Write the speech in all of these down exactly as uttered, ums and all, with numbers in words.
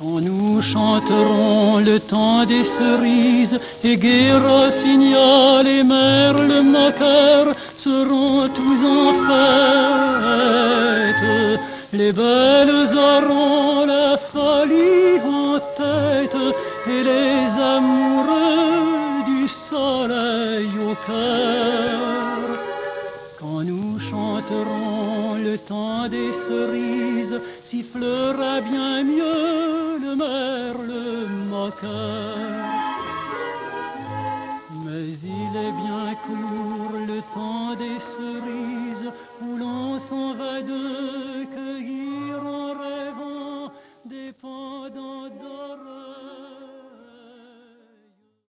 Quand nous chanterons le temps des cerises, et gai rossignol et merle moqueur seront tous en fête. Les belles auront la folie en tête, et les amoureux du soleil au cœur. Quand nous chanterons le temps des cerises, sifflera bien mieux le merle moqueur. Mais il est bien court le temps des cerises, où l'on s'en va de cueillir en rêvant des pendants d'oreilles.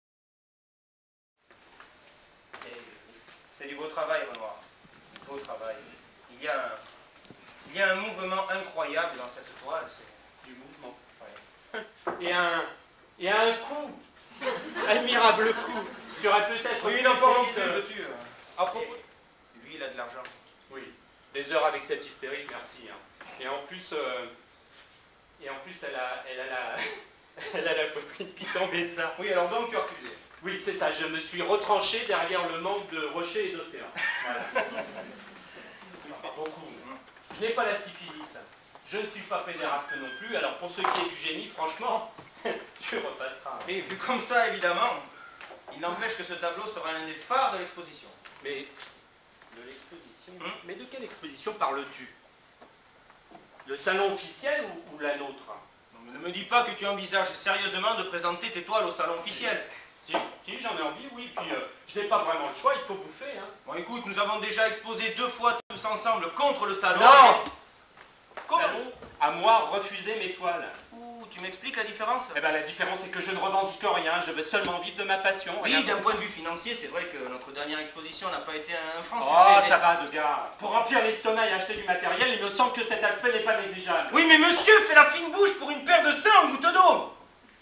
C'est du beau travail, Renoir. Du beau travail. Il y a un, il y a un mouvement incroyable dans cette toile. C'est du mouvement. Ouais. Et un, et un coup, admirable coup. Tu aurais peut-être... Oui, n'en parlons plus, de... veux-tu. À propos... Lui, il a de l'argent. Oui, des heures avec cette hystérie, merci. Hein. Et en plus, euh, et en plus, elle a, elle a la, elle a la poitrine qui tombe et ça. Oui, alors donc tu as refusé. Oui, c'est ça. Je me suis retranché derrière le manque de rochers et d'océans. Voilà. Pas beaucoup. Je n'ai pas la syphilis. Je ne suis pas pédéraste non plus. Alors pour ce qui est du génie, franchement, tu repasseras. Et vu comme ça, évidemment, il n'empêche que ce tableau sera l'un des phares de l'exposition. Mais de l'exposition hum? Mais de quelle exposition parles-tu? Le salon officiel ou, ou la nôtre? Non, mais ne me dis pas que tu envisages sérieusement de présenter tes toiles au salon officiel. Si, si j'en ai envie, oui. Puis euh, je n'ai pas vraiment le choix, il faut bouffer. Hein. Bon, écoute, nous avons déjà exposé deux fois tous ensemble contre le salon. Non. Comment? Salon, à moi, refuser mes toiles. Ouh, tu m'expliques la différence? Eh bien, la différence, c'est que je ne revendique rien, je veux seulement vivre de ma passion. Oui, d'un point de vue financier, c'est vrai que notre dernière exposition n'a pas été un franc Oh, succès. ça va, de gars. Pour remplir l'estomac et acheter du matériel, il me semble que cet aspect n'est pas négligeable. Oui, mais monsieur fait la fine bouche pour une paire de seins en goutte d'eau.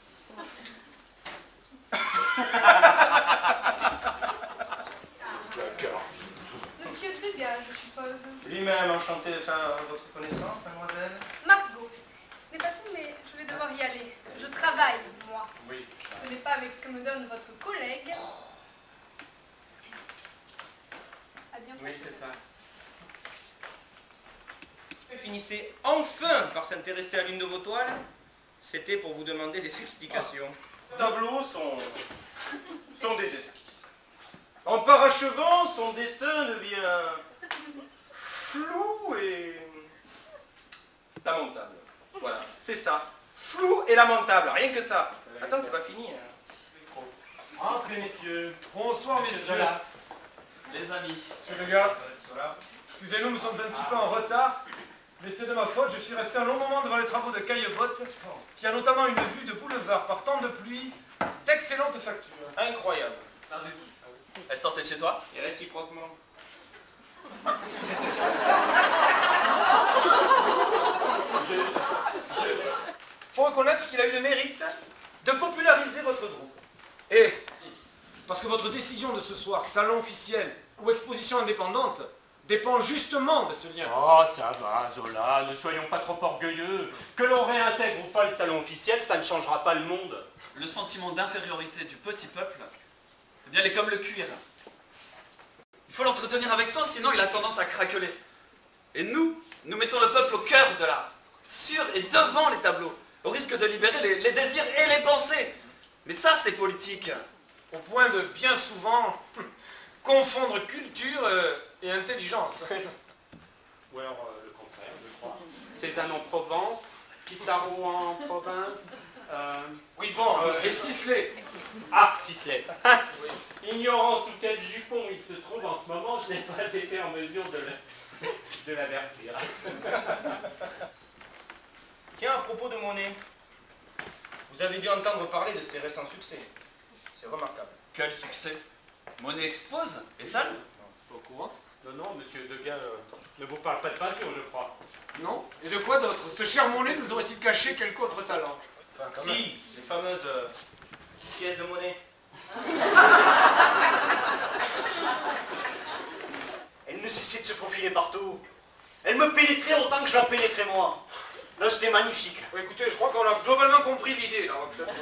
Monsieur Degas, je suppose. C'est lui-même, enchanté de faire votre connaissance, mademoiselle. Margot. Ce n'est pas tout, mais je vais devoir y aller. Je travaille, moi. Oui. Ce n'est pas avec ce que me donne votre collègue. À bientôt. Oui, c'est ça. Finissez enfin par s'intéresser à l'une de vos toiles. C'était pour vous demander des explications. Les tableaux sont, sont des esquisses. En parachevant, son dessin devient flou et lamentable. Voilà, c'est ça. Flou et lamentable, rien que ça. Attends, c'est pas fini. Hein. Entrez, messieurs. Bonsoir, Monsieur messieurs. Zola. Les amis. Monsieur le gars, voilà. Excusez-nous, nous sommes un petit peu en retard, mais c'est de ma faute. Je suis resté un long moment devant les travaux de Caillebotte, qui a notamment une vue de boulevard par temps de pluie, d'excellente facture. Incroyable. Elle sortait de chez toi? Et réciproquement. Faut reconnaître qu'il a eu le mérite de populariser votre groupe. Et, parce que votre décision de ce soir, salon officiel ou exposition indépendante, dépend justement de ce lien. Oh, ça va, Zola, ne soyons pas trop orgueilleux. Que l'on réintègre ou pas le salon officiel, ça ne changera pas le monde. Le sentiment d'infériorité du petit peuple, eh bien, il est comme le cuir. Il faut l'entretenir avec soin, sinon il a tendance à craqueler. Et nous, nous mettons le peuple au cœur de l'art, sur et devant les tableaux, au risque de libérer les, les désirs et les pensées. Mais ça, c'est politique. Au point de bien souvent confondre culture euh, et intelligence. Ou alors euh, le contraire, je crois. Cézanne en Provence, Pissarro en province. Euh... Oui, bon, euh, et Sisley. Ah, Sisley. Oui. Ignorant sous quel jupon il se trouve en ce moment, je n'ai pas été en mesure de le- de l'avertir. Tiens, à propos de Monet, vous avez dû entendre parler de ses récents succès. C'est remarquable. Quel succès! Monet expose? Et ça? Pas au courant? Non, non, monsieur Degas euh, ne vous parle pas de peinture, je crois. Non? Et de quoi d'autre? Ce cher Monet nous aurait-il caché quelque autre talent? Enfin, quand même. Si, les fameuses euh, pièces de Monet. Elle ne cessait de se faufiler partout. Elle me pénétrait autant que je la pénétrais moi. Non, c'était magnifique. Ouais, écoutez, je crois qu'on a globalement compris l'idée, là.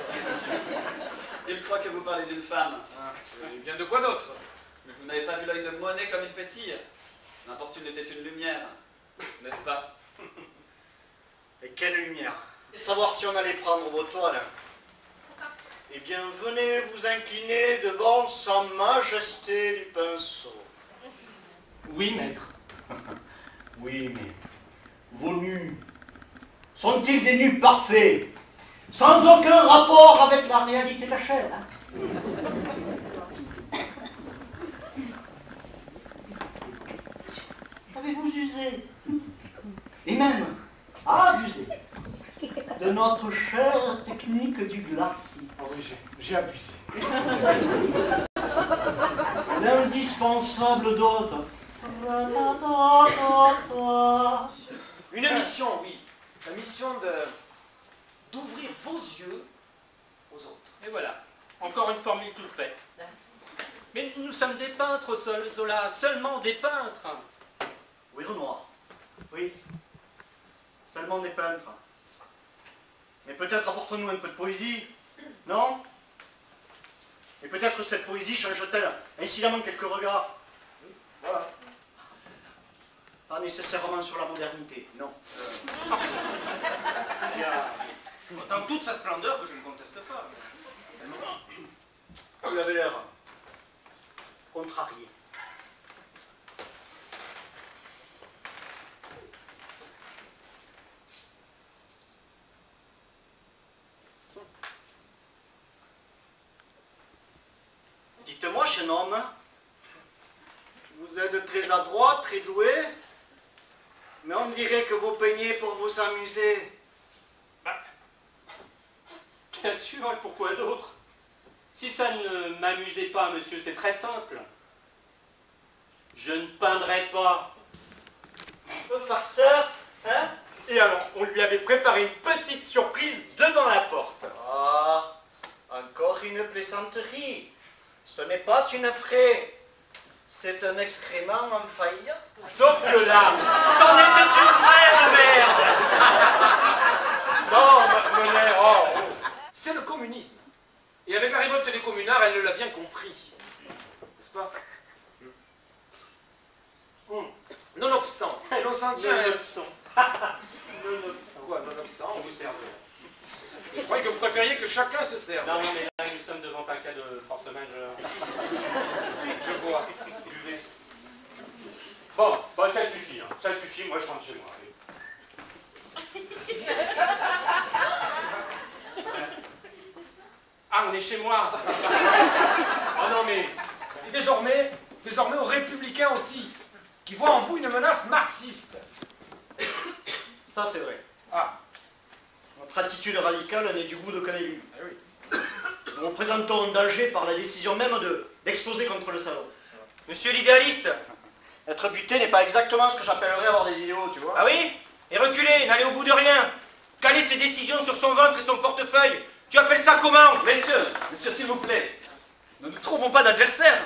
Il croit que vous parlez d'une femme. Ah, et bien de quoi d'autre? Vous n'avez pas vu l'œil de Monet comme il pétille? L'importune était une lumière, n'est-ce pas? Et quelle lumière! Et savoir si on allait prendre vos toiles. Eh bien, venez vous incliner devant sa majesté du pinceau. Oui, maître. Oui, mais vos nus sont-ils des nus parfaits, sans aucun rapport avec la réalité de la chair, hein? Avez-vous usé, et même abusé, de notre chère technique du glacis? Oh oui, j'ai abusé. L'indispensable dose. Une mission, oui. La mission de d'ouvrir vos yeux aux autres. Et voilà, encore une formule toute faite. Mais nous sommes des peintres, Sol- Zola, seulement des peintres. Oui, Renoir. Oui. Seulement des peintres. Mais peut-être apportons-nous un peu de poésie, non? Et peut-être cette poésie change-t-elle incidemment quelques regards. Voilà. Pas nécessairement sur la modernité, non. Il y a, dans toute sa splendeur, que je ne conteste pas. Vous avez l'air contrarié. Dites-moi, jeune homme, vous êtes très adroit, très doué, mais on dirait que vous peignez pour vous amuser. Bien sûr, et pourquoi d'autre? Si ça ne m'amusait pas, monsieur, c'est très simple. Je ne peindrais pas. Le farceur, hein? Et alors, on lui avait préparé une petite surprise devant la porte. Ah, encore une plaisanterie. Ce n'est pas une fraie, c'est un excrément en faille. Sauf que là, c'en était une vraie, la merde. Non, Monet, oh, oh. C'est le communisme. Et avec la révolte des communards, elle l'a bien compris. N'est-ce pas? Hum. Nonobstant, si l'on s'en tient... Nonobstant. Nonobstant. Quoi, nonobstant? On vous servez. Je croyais que vous préfériez que chacun se serve. Non, mais là, nous sommes devant un cas de force majeure. Je vois. Buvez. Bon, bon, ça suffit, hein. Ça suffit, moi je rentre chez moi. Ah, on est chez moi. Ah non, mais et désormais, désormais aux républicains aussi, qui voient en vous une menace marxiste. Ça, c'est vrai. Ah, Notre attitude radicale n'est du goût d'aucun élu. eh oui. Nous représentons un danger par la décision même de d'exploser contre le salon. Monsieur l'idéaliste. Être buté n'est pas exactement ce que j'appellerais avoir des idéaux, tu vois. Ah oui? Et reculer, n'aller au bout de rien. Caler ses décisions sur son ventre et son portefeuille. Tu appelles ça comment? Messieurs, messieurs, s'il vous plaît, ne nous trompons pas d'adversaire.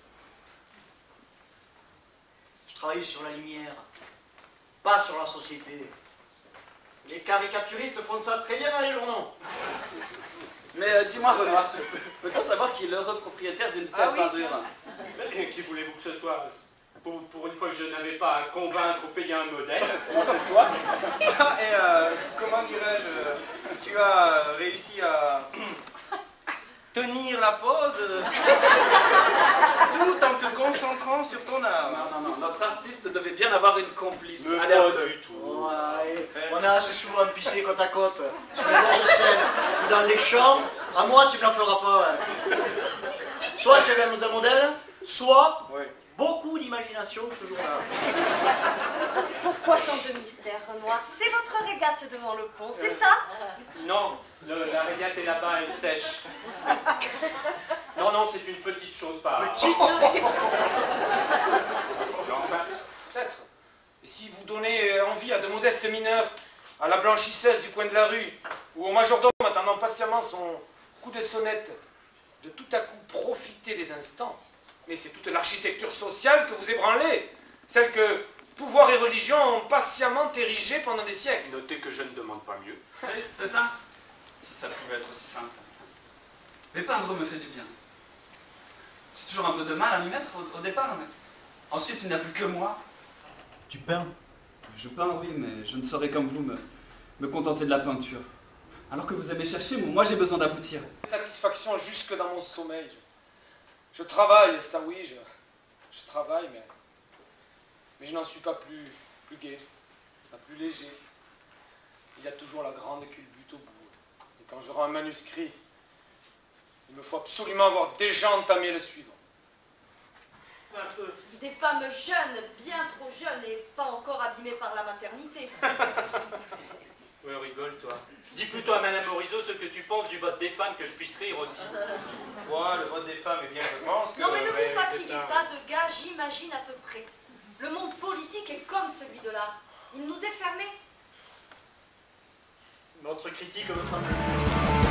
Je travaille sur la lumière, pas sur la société. Les caricaturistes font ça très bien dans les journaux. Mais euh, dis-moi, Renoir, peut-on savoir qui est l'heureux propriétaire d'une telle Ah oui, peinture? Mais qui voulez-vous que ce soit? Pour, pour une fois que je n'avais pas à convaincre ou payer un modèle. C'est toi? Et euh, comment dirais-je, tu as réussi à tenir la pose tout en te concentrant sur ton art. Non, non, non, notre artiste devait bien avoir une complice. Mais Allez, pas Renoir. du tout. Ouais, on a assez souvent pissé côte à côte, sur les bords de scène ou dans les champs. À moi, tu ne l'en feras pas. Ouais. Soit tu avais un modèle, soit Oui. beaucoup d'imagination ce jour-là. Pourquoi tant de mystère, Renoir? C'est votre régate devant le pont, c'est ça? Non, le- la régate est là-bas, elle sèche. Non, non, c'est une petite chose, pas... Petite? Non, ben, peut-être. Et si vous donnez euh, envie à de modestes mineurs, à la blanchisseuse du coin de la rue, ou au majordome attendant patiemment son coup de sonnette, de tout à coup profiter des instants, mais c'est toute l'architecture sociale que vous ébranlez, celle que pouvoir et religion ont patiemment érigé pendant des siècles. Notez que je ne demande pas mieux. Oui, c'est ça. Si ça pouvait être aussi simple. Mais peindre me fait du bien. J'ai toujours un peu de mal à m'y mettre au, au départ, mais ensuite il n'y a plus que moi. Tu peins? Je peins, oui, mais je ne saurais comme vous me, me contenter de la peinture. Alors que vous aimez chercher, moi j'ai besoin d'aboutir. Satisfaction jusque dans mon sommeil. Je, je travaille, ça oui, je, je travaille, mais, mais je n'en suis pas plus, plus gai, pas plus léger. Il y a toujours la grande culbute au bout. Et quand je rends un manuscrit, il me faut absolument avoir déjà entamé le suivant. Un peu. Des femmes jeunes, bien trop jeunes et pas encore abîmées par la maternité. Oui, rigole, toi. Dis plutôt à Madame Morisot ce que tu penses du vote des femmes, que je puisse rire aussi. Ouais, le vote des femmes, eh bien, je pense que... Non mais ne ouais, vous fatiguez c'est ça. pas de gars, j'imagine à peu près. Le monde politique est comme celui de l'art. Il nous est fermé. Votre critique me semble...